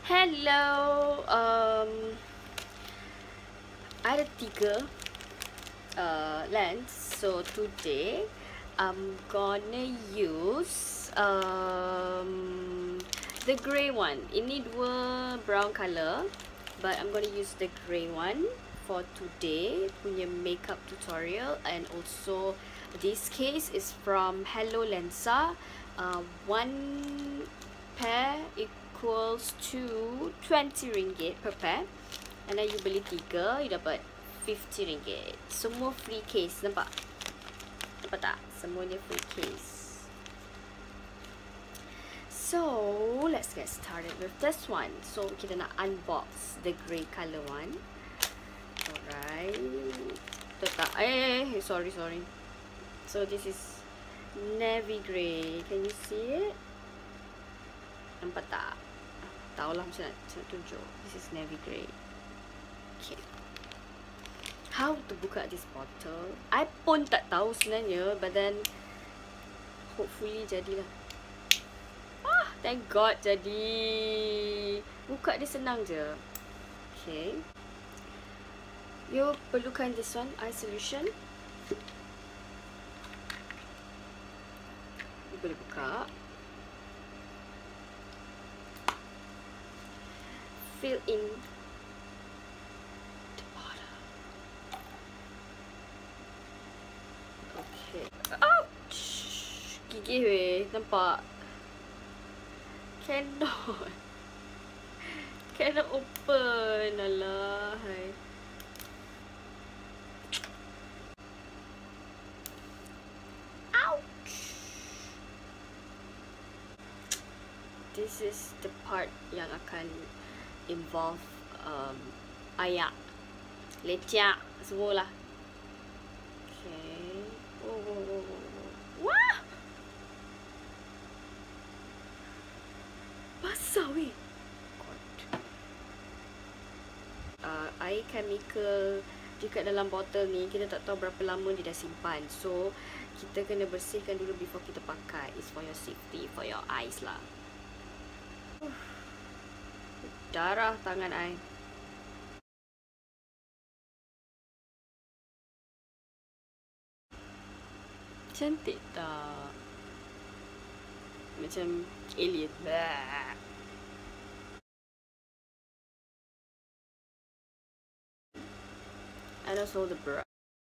Hello. Ada tiga lens. So today I'm gonna use the grey one. Ini dua brown color, but I'm gonna use the grey one for today punya makeup tutorial. And also this case is from Hello Lensa. One pair equals to 20 ringgit per pair. And then you beli 3, you dapat 50 ringgit. Semua free case, nampak? Nampak tak? Semuanya free case. So, let's get started with this one. So, kita nak unbox the grey color one. Alright. Tak. Sorry. So, this is navy grey. Can you see it? Nampak tak? Tahulah macam nak tunjuk. This is navy grey. Okay. How to buka this bottle? I pun tak tahu sebenarnya, but then hopefully jadilah. Thank God jadi. Buka dia senang je. Okay. You perlukan this one, eye solution. You boleh buka. Fill in the bottle. Okay. Ouch! Gigih weh, nampak? Cannot open. Alah. Ouch! This is the part yang akan involve ayak, lecak, semualah. Okay. Wah! Basah weh. Air chemical dekat dalam botol ni, kita tak tahu berapa lama dia dah simpan. So, kita kena bersihkan dulu before kita pakai. It's for your safety, for your eyes lah. Darah tangan I. Cantik tak? Macam alien. Blah. And also the brush.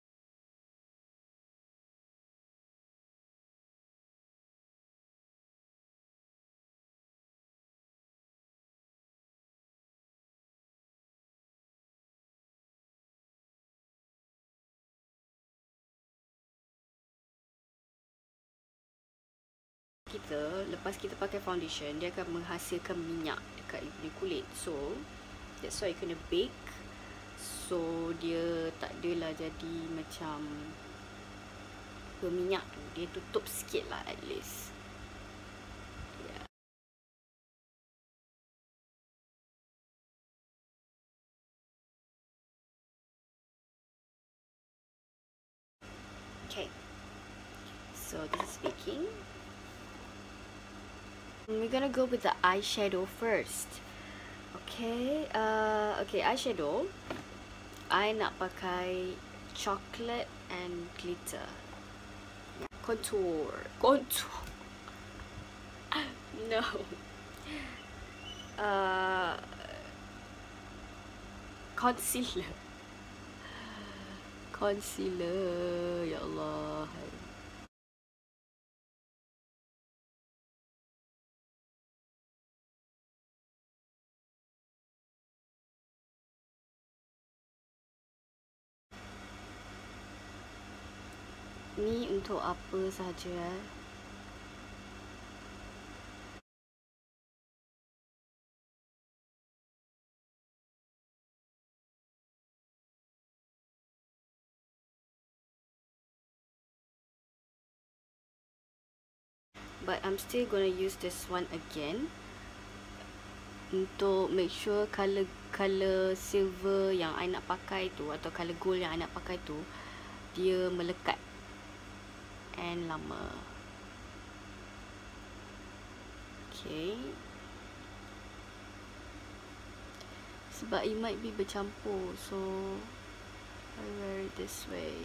Lepas kita pakai foundation, dia akan menghasilkan minyak dekat di kulit. So, that's why you kena bake. So, dia tak adalah jadi macam berminyak tu. Dia tutup sikit lah at least. Yeah. Okay. So, this is baking. We're gonna go with the eyeshadow first. Okay, eyeshadow. I nak pakai chocolate and glitter. Contour. No. Concealer. Ya Allah. Ni untuk apa saja? But I'm still gonna use this one again untuk make sure color silver yang I nak pakai tu, atau color gold yang I nak pakai tu, dia melekat and lama. Okay. Sebab it might be bercampur, so I wear it this way.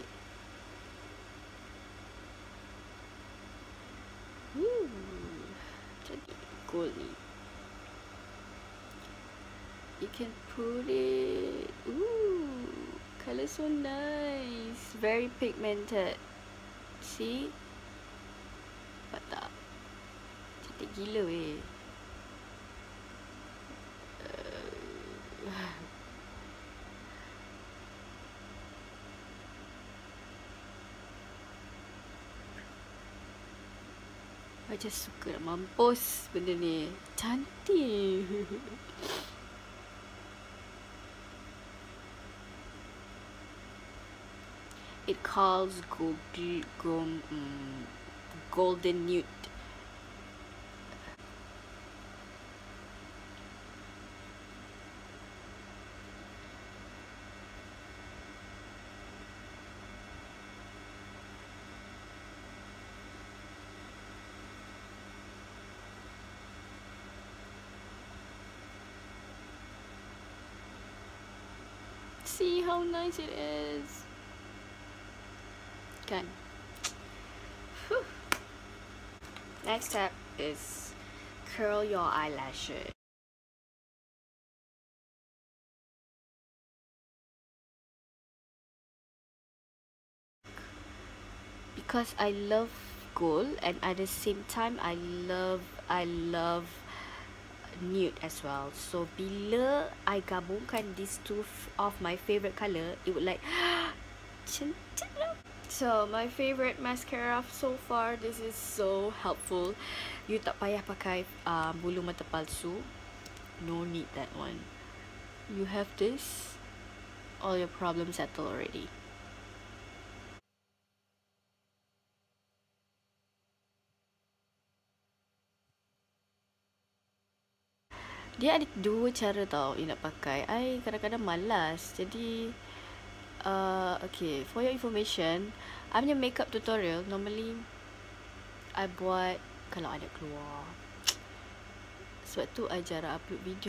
Jadi gold ni. You can put it. Color so nice. Very pigmented. See? Nampak tak? Cantik gila weh. I just suka nak mampus benda ni. Cantik. It calls golden nude. See how nice it is. Kan? Whew. Next step is curl your eyelashes. Because I love gold and at the same time I love nude as well. So bila I gabungkan these two of my favorite color, it would like cantik lah. So my favorite mascara so far. This is so helpful. You tak payah pakai bulu mata palsu. No need that one. You have this, all your problems settled already. Dia ada dua cara tau you nak pakai. I kadang-kadang malas. Jadi okay, for your information, I punya makeup tutorial normally I buat kalau ada keluar. Sebab tu I jarang upload video.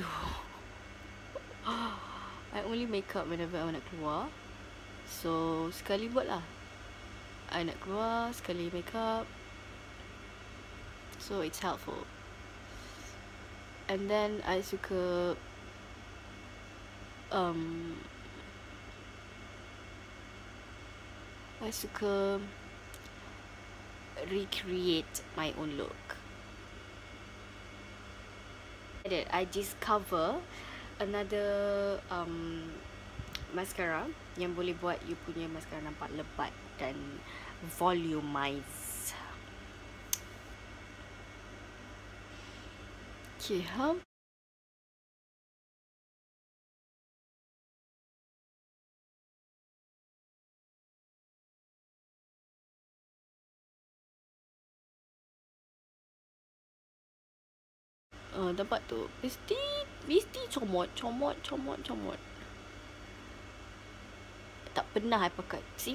I only makeup whenever I nak keluar. So sekali buat lah. I nak keluar, sekali makeup. So it's helpful. And then I suka recreate my own look. I discover another mascara yang boleh buat you punya mascara nampak lebat dan volumize. Okay, dapat tu. Mesti comot. Tak pernah I pakai. See?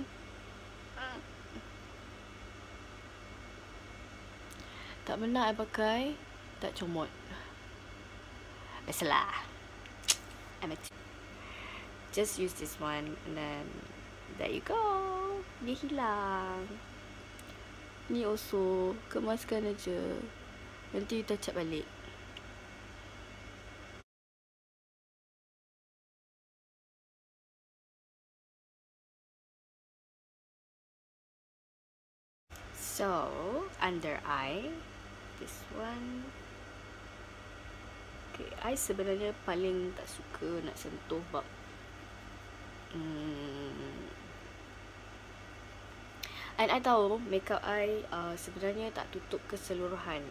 Tak pernah I pakai, tak comot. Biasalah. Just use this one and then there you go. Dia hilang. Ni also kemaskan aja. Nanti you touch up balik. So, under eye, this one. Okay, I sebenarnya paling tak suka nak sentuh bab and I tahu makeup I sebenarnya tak tutup keseluruhan.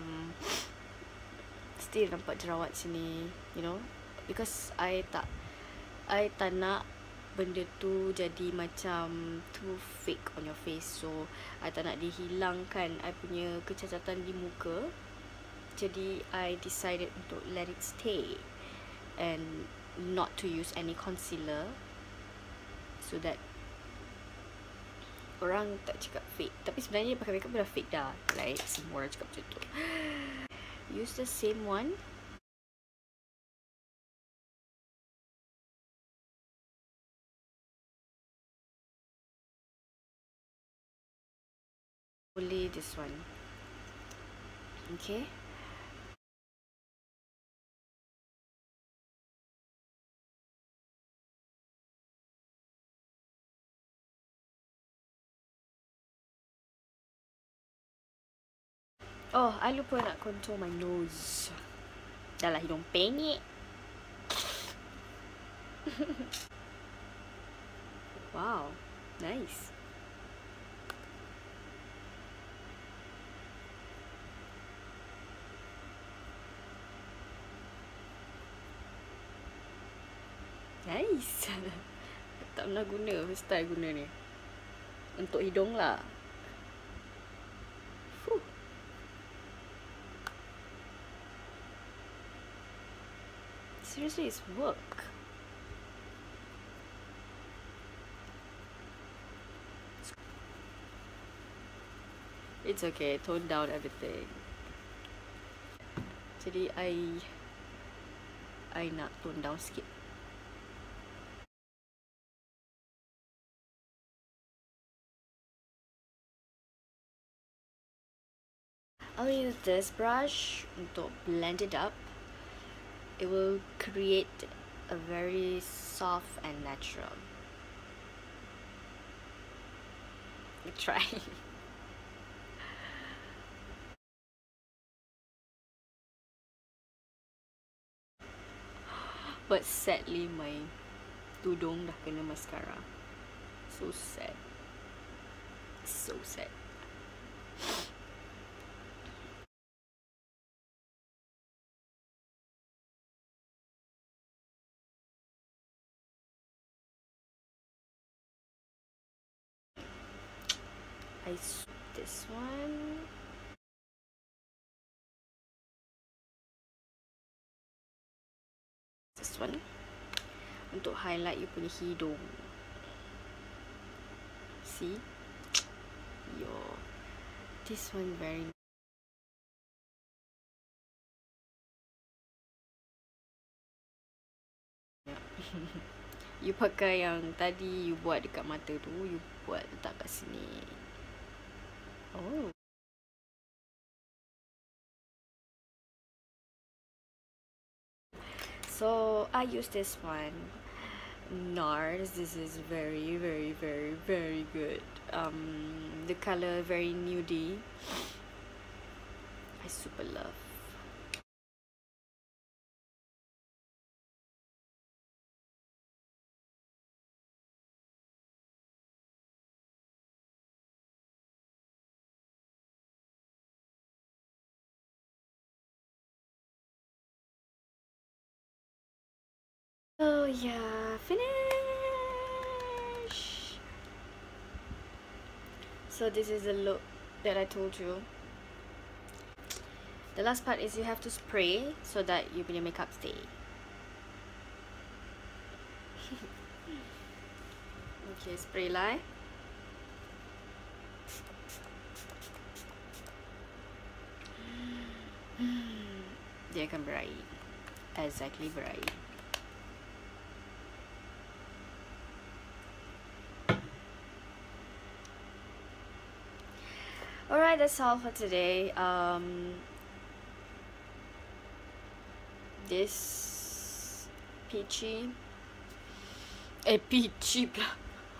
Still nampak jerawat sini, you know, because I tak nak benda tu jadi macam too fake on your face. So I tak nak dihilangkan I punya kecacatan di muka. Jadi I decided untuk let it stay and not to use any concealer, so that orang tak cakap fake. Tapi sebenarnya pakai makeup dah fake dah, right? Semua orang cakap macam tu. Use the same one. Only this one. Okay. Oh, I lupa nak contour my nose. Dah lah hidung penyek. Wow, nice. Nice. Tak pernah guna, first time guna ni. Untuk hidung lah. Fuh. Seriously, it's work. It's okay, tone down everything. Jadi I nak tone down sikit. I'll use this brush untuk blend it up. It will create a very soft and natural. Try. But sadly my tudung dah kena mascara. So sad. So sad. This one. This one. Untuk highlight you punya hidung. See? Yo. This one very you pakai yang tadi you buat dekat mata tu, you buat letak kat sini. Oh. So I use this one, NARS. This is very good. The color very nudie. I super love. Oh yeah, finish. So this is the look that I told you. The last part is you have to spray so that you punya makeup stay. Okay, spray lah. Dia akan berair. Exactly, berair. Alright, that's all for today. This peachy pula.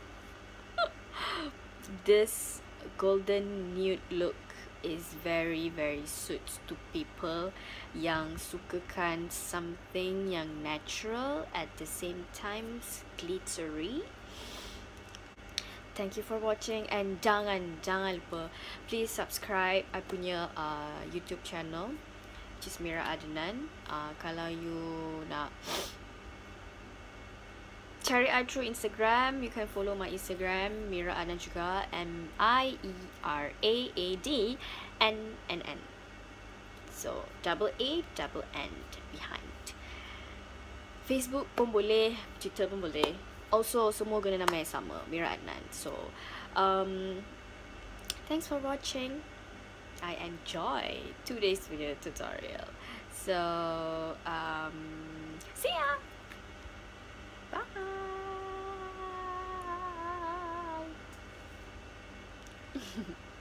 This golden nude look is very suits to people yang sukakan something yang natural at the same time glittery. Thank you for watching, and jangan lupa please subscribe I punya YouTube channel, which is Mira Adnan. Kalau you nak cari I through Instagram, you can follow my Instagram Mira Adnan juga, MIERAADNNN. So double A double N behind. Facebook pun boleh, Twitter pun boleh. Also, semua guna nama yang sama, Mira Adnan. So, thanks for watching. I enjoy today's video tutorial. So, see ya. Bye.